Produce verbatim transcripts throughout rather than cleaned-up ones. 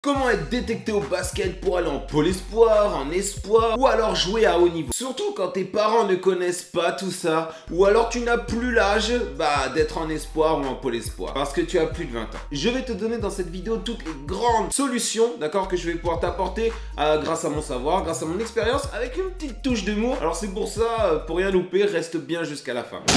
Comment être détecté au basket pour aller en pôle espoir, en espoir ou alors jouer à haut niveau. Surtout quand tes parents ne connaissent pas tout ça ou alors tu n'as plus l'âge bah, d'être en espoir ou en pôle espoir parce que tu as plus de vingt ans. Je vais te donner dans cette vidéo toutes les grandes solutions, d'accord, que je vais pouvoir t'apporter euh, grâce à mon savoir, grâce à mon expérience avec une petite touche d'humour. Alors c'est pour ça, euh, pour rien louper, reste bien jusqu'à la fin.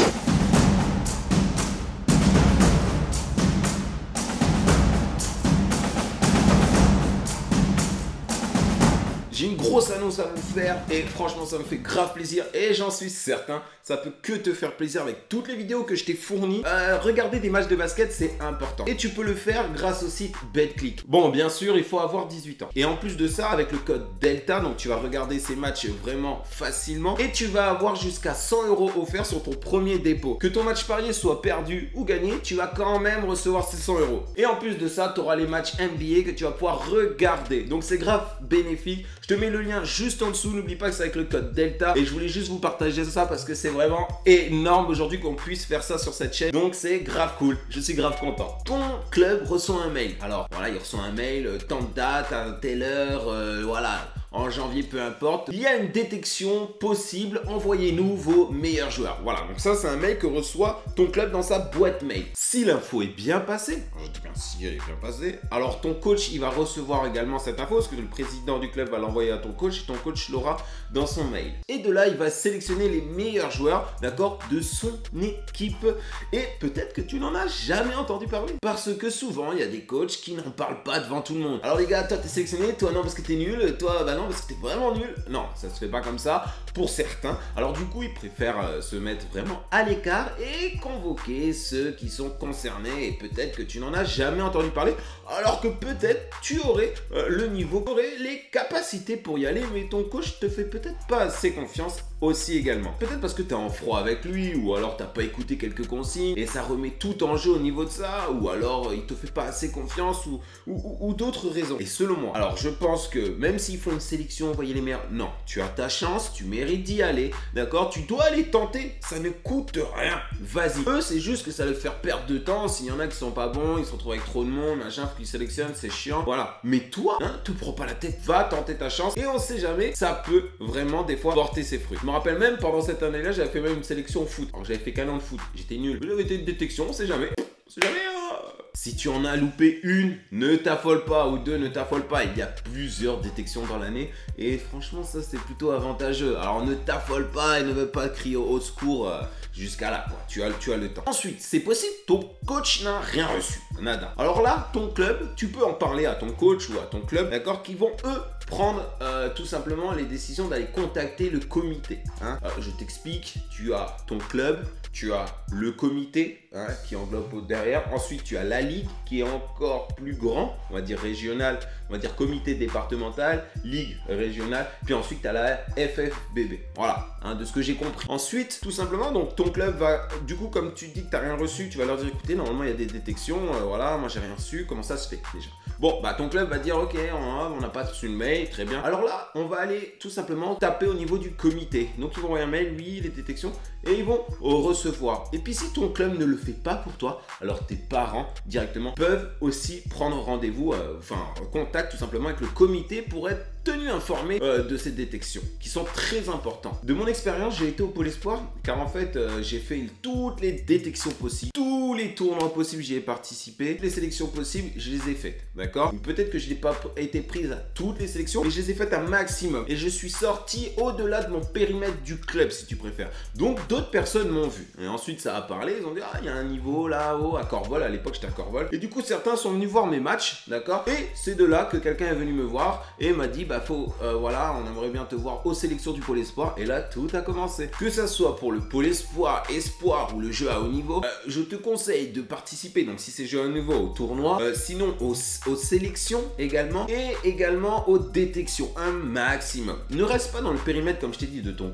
J'ai une grosse annonce à vous faire et franchement ça me fait grave plaisir et j'en suis certain, ça peut que te faire plaisir avec toutes les vidéos que je t'ai fournies. Euh, regarder des matchs de basket c'est important et tu peux le faire grâce au site BetClick. Bon, bien sûr il faut avoir dix-huit ans et en plus de ça avec le code DELTA, donc tu vas regarder ces matchs vraiment facilement et tu vas avoir jusqu'à cent euros offerts sur ton premier dépôt. Que ton match parié soit perdu ou gagné, tu vas quand même recevoir ces cent euros. Et en plus de ça, tu auras les matchs N B A que tu vas pouvoir regarder. Donc c'est grave bénéfique. Je te mets le lien juste en dessous, n'oublie pas que c'est avec le code DELTA et je voulais juste vous partager ça parce que c'est vraiment énorme aujourd'hui qu'on puisse faire ça sur cette chaîne, donc c'est grave cool, je suis grave content. Ton club reçoit un mail, alors voilà, il reçoit un mail, euh, tant de date, à telle heure, euh, voilà, en janvier, peu importe, il y a une détection possible, envoyez-nous vos meilleurs joueurs. Voilà, donc ça c'est un mail que reçoit ton club dans sa boîte mail. Si l'info est bien passée, je dis bien si elle est bien passée, alors ton coach il va recevoir également cette info, parce que le président du club va l'envoyer à ton coach et ton coach l'aura dans son mail. Et de là, il va sélectionner les meilleurs joueurs, d'accord, de son équipe. Et peut-être que tu n'en as jamais entendu parler. Parce que souvent, il y a des coachs qui n'en parlent pas devant tout le monde. Alors les gars, toi t'es sélectionné, toi non parce que t'es nul, toi bah non parce que t'es vraiment nul. Non, ça se fait pas comme ça pour certains. Alors du coup, ils préfèrent euh, se mettre vraiment à l'écart et convoquer ceux qui sont concernés. Et peut-être que tu n'en as jamais entendu parler, alors que peut-être tu aurais euh, le niveau, tu aurais les capacités pour y aller, mais ton coach te fait peut-être pas assez confiance aussi également. Peut-être parce que tu es en froid avec lui, ou alors t'as pas écouté quelques consignes et ça remet tout en jeu au niveau de ça, ou alors euh, il te fait pas assez confiance, ou, ou, ou, ou d'autres raisons. Et selon moi, alors je pense que même s'ils font une sélection, envoyer les meilleurs, non, tu as ta chance, tu mérites d'y aller, d'accord, tu dois aller tenter, ça ne coûte rien, vas-y. Eux, c'est juste que ça va faire perdre de temps, s'il y en a qui sont pas bons, ils se retrouvent avec trop de monde, machin, faut qu'ils sélectionnent, c'est chiant, voilà. Mais toi, hein, te prends pas la tête, va tenter ta chance, et on sait jamais, ça peut vraiment des fois porter ses fruits. Je me rappelle même, pendant cette année-là, j'avais fait même une sélection au foot. Alors j'avais fait qu'un an de foot, j'étais nul, mais j'avais été une détection, on sait jamais, on sait jamais, hein. Si tu en as loupé une, ne t'affole pas, ou deux, ne t'affole pas. Il y a plusieurs détections dans l'année et franchement, ça c'est plutôt avantageux. Alors ne t'affole pas et ne veux pas crier au secours euh, jusqu'à là, quoi. Tu as, tu as le temps. Ensuite, c'est possible, ton coach n'a rien reçu, nada. Alors là, ton club, tu peux en parler à ton coach ou à ton club, d'accord, qui vont eux prendre euh, tout simplement les décisions d'aller contacter le comité. Hein. Euh, je t'explique, tu as ton club, tu as le comité hein, qui englobe derrière. Ensuite, tu as la ligue qui est encore plus grand, on va dire régional, on va dire comité départemental, ligue régionale. Puis ensuite, tu as la F F B B. Voilà, hein, de ce que j'ai compris. Ensuite, tout simplement, donc ton club va, du coup, comme tu dis que tu n'as rien reçu, tu vas leur dire, écoutez, normalement, il y a des détections. Euh, voilà, moi, j'ai rien reçu. Comment ça se fait déjà? Bon, bah ton club va dire, ok, on n'a pas reçu le mail, très bien. Alors là, on va aller tout simplement taper au niveau du comité. Donc, ils vont envoyer un mail, oui, les détections, et ils vont recevoir. Et puis, si ton club ne le fait pas pour toi, alors tes parents directement peuvent aussi prendre rendez-vous, euh, enfin, contact tout simplement avec le comité pour être tenu informé euh, de ces détections qui sont très importantes. De mon expérience, j'ai été au pôle espoir car en fait, euh, j'ai fait toutes les détections possibles, tous les tournois possibles, j'y ai participé, toutes les sélections possibles, je les ai faites, d'accord? Peut-être que je n'ai pas été prise à toutes les sélections, mais je les ai faites un maximum et je suis sorti au-delà de mon périmètre du club, si tu préfères. Donc, d'autres personnes m'ont vu. Et ensuite, ça a parlé, ils ont dit, ah, il y a un niveau là-haut à Corvol, à l'époque, j'étais à Corvol. Et du coup, certains sont venus voir mes matchs, d'accord? Et c'est de là que quelqu'un est venu me voir et m'a dit, bah, faut, euh, voilà, on aimerait bien te voir aux sélections du pôle espoir. Et là, tout a commencé. Que ça soit pour le pôle espoir, espoir ou le jeu à haut niveau, euh, je te conseille de participer, donc si c'est jeu à haut niveau, au tournoi, euh, sinon aux, aux sélections également, et également aux détections, un maximum. Ne reste pas dans le périmètre, comme je t'ai dit, de ton club,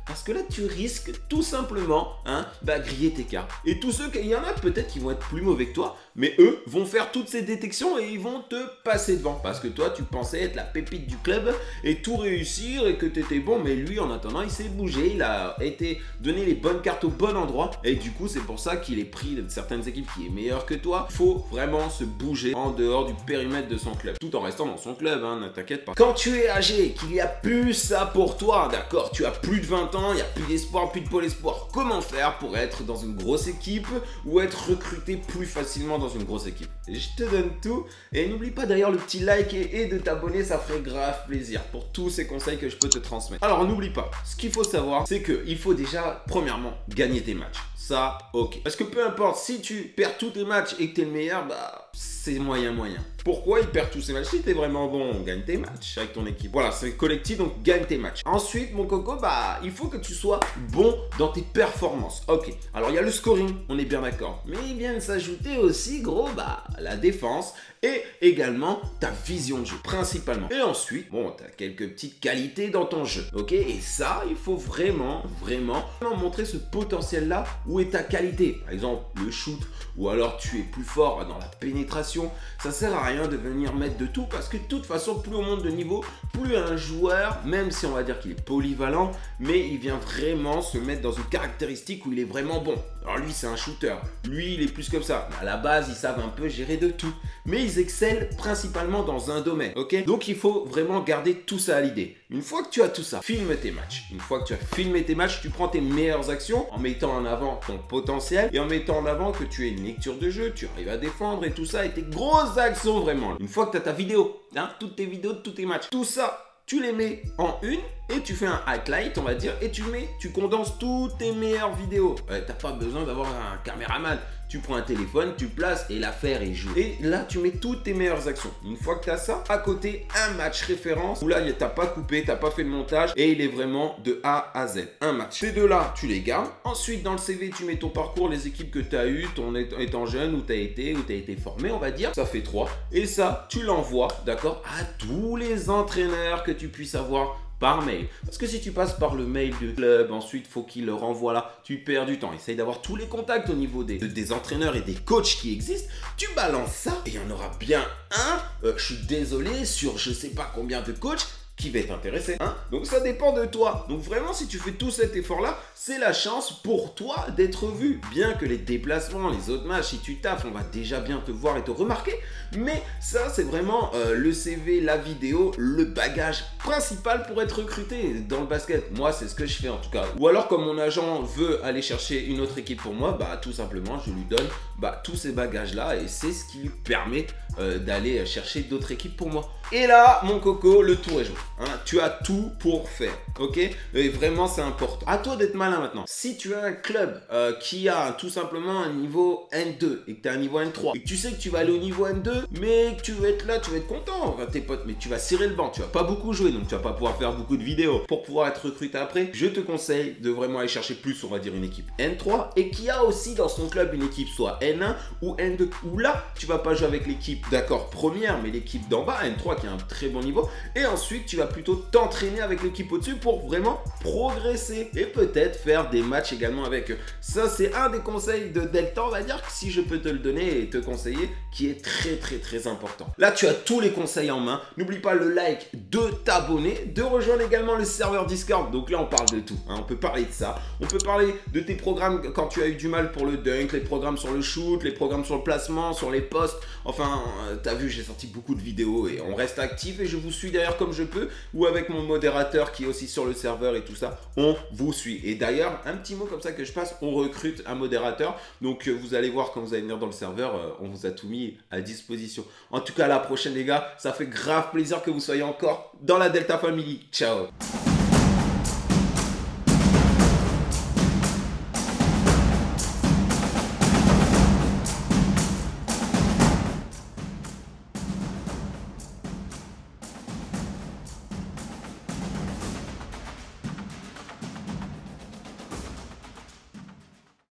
Parce que là, tu risques tout simplement, hein, bah, griller tes cartes. Et tous ceux, il y en a peut-être qui vont être plus mauvais que toi, mais eux vont faire toutes ces détections et ils vont te passer devant. Parce que toi, tu pensais être la pépite du club et tout réussir et que tu étais bon, mais lui, en attendant, il s'est bougé, il a été donné les bonnes cartes au bon endroit. Et du coup, c'est pour ça qu'il est pris de certaines équipes qui est meilleur que toi. Il faut vraiment se bouger en dehors du périmètre de son club, tout en restant dans son club, hein, ne t'inquiète pas. Quand tu es âgé, qu'il n'y a plus ça pour toi, d'accord, tu as plus de vingt ans, il n'y a plus d'espoir, plus de pôle espoir. Comment faire pour être dans une grosse équipe ou être recruté plus facilement dans une grosse équipe? Et je te donne tout. Et n'oublie pas d'ailleurs le petit like et, et de t'abonner, ça ferait grave plaisir pour tous ces conseils que je peux te transmettre. Alors n'oublie pas, ce qu'il faut savoir, c'est qu'il faut déjà, premièrement, gagner tes matchs. Ça, ok. Parce que peu importe, si tu perds tous tes matchs et que tu es le meilleur, bah c'est moyen moyen. Pourquoi il perd tous ses matchs? Si t'es vraiment bon, gagne tes matchs avec ton équipe. Voilà, c'est collectif, donc gagne tes matchs. Ensuite, mon coco, bah il faut que tu sois bon dans tes performances. Ok, alors il y a le scoring, on est bien d'accord. Mais il vient de s'ajouter aussi, gros, bah la défense et également ta vision de jeu, principalement. Et ensuite, bon, tu as quelques petites qualités dans ton jeu, ok? Et ça, il faut vraiment, vraiment montrer ce potentiel-là, où est ta qualité. Par exemple, le shoot, ou alors tu es plus fort dans la pénétration. Ça sert à rien de venir mettre de tout, parce que de toute façon, plus on monte de niveau, plus un joueur, même si on va dire qu'il est polyvalent, mais il vient vraiment se mettre dans une caractéristique où il est vraiment bon. Alors lui, c'est un shooter. Lui, il est plus comme ça. À la base, ils savent un peu gérer de tout. Mais ils excellent principalement dans un domaine, ok? Donc, il faut vraiment garder tout ça à l'idée. Une fois que tu as tout ça, filme tes matchs. Une fois que tu as filmé tes matchs, tu prends tes meilleures actions en mettant en avant ton potentiel et en mettant en avant que tu as une lecture de jeu, tu arrives à défendre et tout ça, et tes grosses actions vraiment. Une fois que tu as ta vidéo, hein, toutes tes vidéos de tous tes matchs, tout ça, tu les mets en une et tu fais un highlight, on va dire, et tu mets, tu condenses toutes tes meilleures vidéos. Euh, t'as pas besoin d'avoir un caméraman. Tu prends un téléphone, tu places et l'affaire est jouée. Et là, tu mets toutes tes meilleures actions. Une fois que tu as ça, à côté, un match référence où là, t'as pas coupé, t'as pas fait le montage et il est vraiment de A à Z. Un match. Ces deux-là, tu les gardes. Ensuite, dans le C V, tu mets ton parcours, les équipes que tu as eues, ton étant jeune, où tu as été, où tu as été formé, on va dire. Ça fait trois. Et ça, tu l'envoies, d'accord, à tous les entraîneurs que tu puisses avoir par mail. Parce que si tu passes par le mail du club, ensuite, faut qu'il le renvoie là. Tu perds du temps. Essaye d'avoir tous les contacts au niveau des, des entraîneurs et des coachs qui existent. Tu balances ça et il y en aura bien un. Euh, je suis désolé, sur je sais pas combien de coachs qui va être intéressé, hein? Donc ça dépend de toi. Donc vraiment, si tu fais tout cet effort-là, c'est la chance pour toi d'être vu. Bien que les déplacements, les autres matchs, si tu taffes, on va déjà bien te voir et te remarquer. Mais ça, c'est vraiment euh, le C V, la vidéo, le bagage principal pour être recruté dans le basket. Moi, c'est ce que je fais en tout cas. Ou alors, comme mon agent veut aller chercher une autre équipe pour moi, bah tout simplement, je lui donne bah, tous ces bagages-là et c'est ce qui lui permet euh, d'aller chercher d'autres équipes pour moi. Et là, mon coco, le tour est joué. Hein, tu as tout pour faire, ok? Et vraiment, c'est important. À toi d'être malin maintenant. Si tu as un club euh, qui a tout simplement un niveau N deux et que tu as un niveau N trois et que tu sais que tu vas aller au niveau N deux, mais que tu vas être là, tu vas être content, enfin, tes potes, mais tu vas serrer le banc, tu vas pas beaucoup jouer, donc tu vas pas pouvoir faire beaucoup de vidéos pour pouvoir être recruté après. Je te conseille de vraiment aller chercher plus, on va dire, une équipe N trois et qui a aussi dans son club une équipe soit N un ou N deux, où là, tu vas pas jouer avec l'équipe, d'accord, première, mais l'équipe d'en bas, N trois qui a un très bon niveau, et ensuite, tu vas plutôt t'entraîner avec l'équipe au-dessus pour vraiment progresser et peut-être faire des matchs également avec eux. Ça, c'est un des conseils de Delta, on va dire, que si je peux te le donner et te conseiller, qui est très très très important. Là, tu as tous les conseils en main. N'oublie pas le like, de t'abonner, de rejoindre également le serveur Discord. Donc là, on parle de tout, hein. On peut parler de ça. On peut parler de tes programmes quand tu as eu du mal pour le dunk, les programmes sur le shoot, les programmes sur le placement, sur les postes. Enfin, euh, t'as vu, j'ai sorti beaucoup de vidéos et on reste actif et je vous suis derrière comme je peux, ou avec mon modérateur qui est aussi sur le serveur et tout ça, on vous suit. Et d'ailleurs, un petit mot comme ça que je passe, on recrute un modérateur. Donc, euh, vous allez voir quand vous allez venir dans le serveur, euh, on vous a tout mis à disposition. En tout cas, à la prochaine les gars, ça fait grave plaisir que vous soyez encore dans la Delta Family. Ciao!